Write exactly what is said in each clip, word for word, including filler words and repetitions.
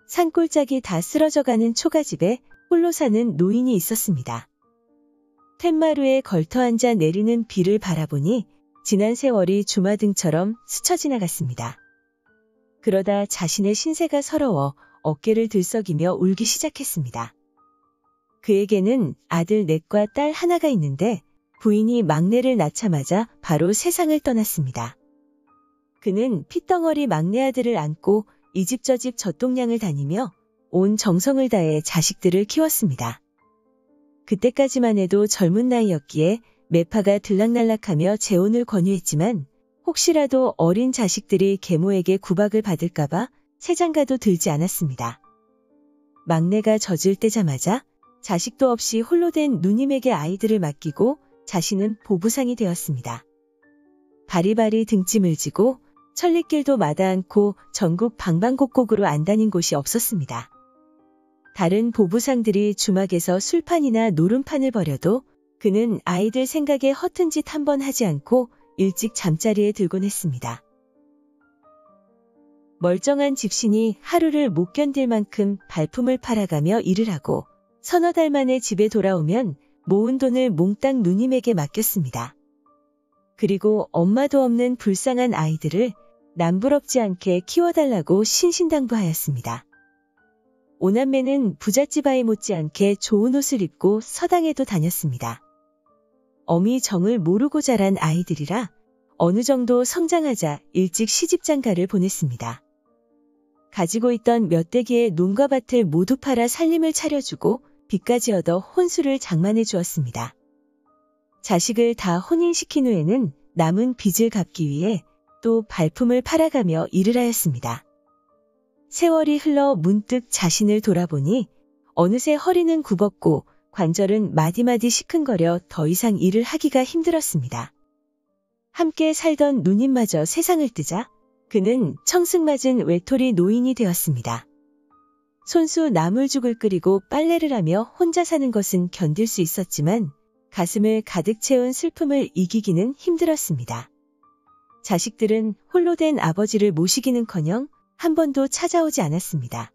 산골짜기 다 쓰러져가는 초가집에 홀로 사는 노인이 있었습니다. 툇마루에 걸터앉아 내리는 비를 바라보니 지난 세월이 주마등처럼 스쳐 지나갔습니다. 그러다 자신의 신세가 서러워 어깨를 들썩이며 울기 시작했습니다. 그에게는 아들 넷과 딸 하나가 있는데 부인이 막내를 낳자마자 바로 세상을 떠났습니다. 그는 핏덩어리 막내 아들을 안고 이 집 저 집 젖동량을 다니며 온 정성을 다해 자식들을 키웠습니다. 그때까지만 해도 젊은 나이였기에 매파가 들락날락하며 재혼을 권유했지만 혹시라도 어린 자식들이 계모에게 구박을 받을까봐 새장가도 들지 않았습니다. 막내가 젖을 떼자마자 자식도 없이 홀로 된 누님에게 아이들을 맡기고 자신은 보부상이 되었습니다. 바리바리 등짐을 지고 천리길도 마다 않고 전국 방방곡곡으로 안 다닌 곳이 없었습니다. 다른 보부상들이 주막에서 술판이나 노름판을 벌여도 그는 아이들 생각에 허튼 짓 한 번 하지 않고 일찍 잠자리에 들곤 했습니다. 멀쩡한 집신이 하루를 못 견딜 만큼 발품을 팔아가며 일을 하고 서너 달 만에 집에 돌아오면 모은 돈을 몽땅 누님에게 맡겼습니다. 그리고 엄마도 없는 불쌍한 아이들을 남부럽지 않게 키워달라고 신신당부하였습니다. 오남매는 부잣집 아이 못지않게 좋은 옷을 입고 서당에도 다녔습니다. 어미 정을 모르고 자란 아이들이라 어느 정도 성장하자 일찍 시집장가를 보냈습니다. 가지고 있던 몇 대기의 논과 밭을 모두 팔아 살림을 차려주고 빚까지 얻어 혼수를 장만해 주었습니다. 자식을 다 혼인시킨 후에는 남은 빚을 갚기 위해 또 발품을 팔아가며 일을 하였습니다. 세월이 흘러 문득 자신을 돌아보니 어느새 허리는 굽었고 관절은 마디마디 시큰거려 더 이상 일을 하기가 힘들었습니다. 함께 살던 누님마저 세상을 뜨자 그는 청승맞은 외톨이 노인이 되었습니다. 손수 나물죽을 끓이고 빨래를 하며 혼자 사는 것은 견딜 수 있었지만 가슴을 가득 채운 슬픔을 이기기는 힘들었습니다. 자식들은 홀로 된 아버지를 모시기는커녕 한 번도 찾아오지 않았습니다.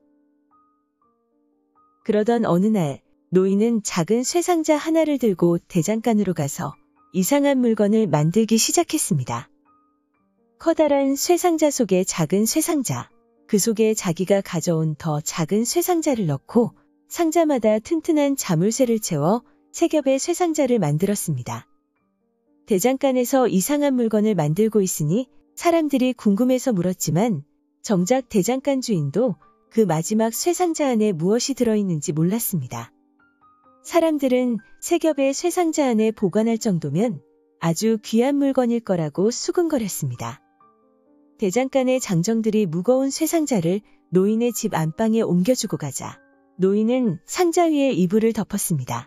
그러던 어느 날 노인은 작은 쇠상자 하나를 들고 대장간으로 가서 이상한 물건을 만들기 시작했습니다. 커다란 쇠상자 속에 작은 쇠상자, 그 속에 자기가 가져온 더 작은 쇠상자를 넣고 상자마다 튼튼한 자물쇠를 채워 세 겹의 쇠상자를 만들었습니다. 대장간에서 이상한 물건을 만들고 있으니 사람들이 궁금해서 물었지만 정작 대장간 주인도 그 마지막 쇠상자 안에 무엇이 들어있는지 몰랐습니다. 사람들은 세 겹의 쇠상자 안에 보관할 정도면 아주 귀한 물건일 거라고 수근거렸습니다. 대장간의 장정들이 무거운 쇠상자를 노인의 집 안방에 옮겨주고 가자 노인은 상자 위에 이불을 덮었습니다.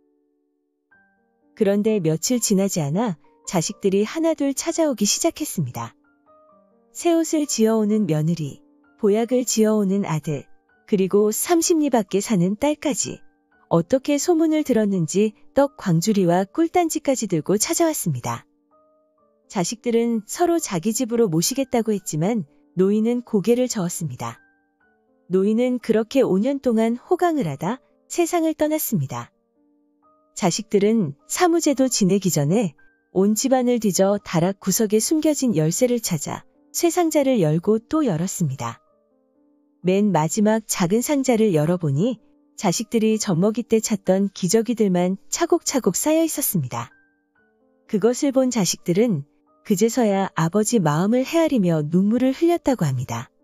그런데 며칠 지나지 않아 자식들이 하나둘 찾아오기 시작했습니다. 새 옷을 지어오는 며느리, 보약을 지어오는 아들, 그리고 삼십 리 밖에 사는 딸까지 어떻게 소문을 들었는지 떡 광주리와 꿀단지까지 들고 찾아왔습니다. 자식들은 서로 자기 집으로 모시겠다고 했지만 노인은 고개를 저었습니다. 노인은 그렇게 오 년 동안 호강을 하다 세상을 떠났습니다. 자식들은 사무제도 지내기 전에 온 집안을 뒤져 다락 구석에 숨겨진 열쇠를 찾아 쇠상자를 열고 또 열었습니다. 맨 마지막 작은 상자를 열어보니 자식들이 젖먹이 때 찾던 기저귀들만 차곡차곡 쌓여 있었습니다. 그것을 본 자식들은 그제서야 아버지 마음을 헤아리며 눈물을 흘렸다고 합니다.